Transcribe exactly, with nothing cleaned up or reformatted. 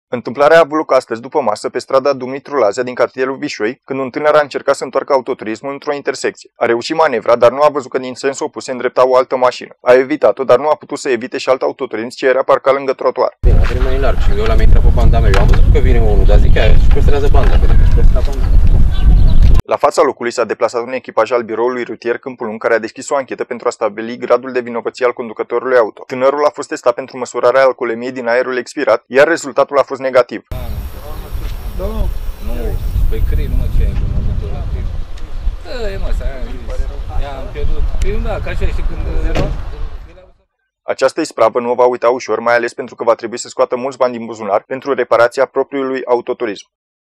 Întâmplarea a avut loc astăzi după masă pe strada Dumitru Lazea din cartierul Vișoi, când un tânăr a încercat să întoarcă autoturismul într-o intersecție. A reușit manevra, dar nu a văzut că din sens opus se îndrepta o altă mașină. A evitat-o, dar nu a putut să evite și alt autoturism ce era parcat lângă trotuar. Bine, a mai larg și eu l-am intrat pe banda mea. Eu am văzut că vine unul, dar zic aia și păstrează banda. La fața locului s-a deplasat un echipaj al biroului rutier Câmpul Lung, care a deschis o anchetă pentru a stabili gradul de vinovăție al conducătorului auto. Tânărul a fost testat pentru măsurarea alcoolemiei din aerul expirat, iar rezultatul a fost negativ. Da, nu. Nu, păi crei, nu mă ce ai în momentul ăla. Da, e mă, i-am pierdut. Păi da, ca așa și când... Această ispravă nu o va uita ușor, mai ales pentru că va trebui să scoată mulți bani din buzunar pentru reparația propriului autoturism.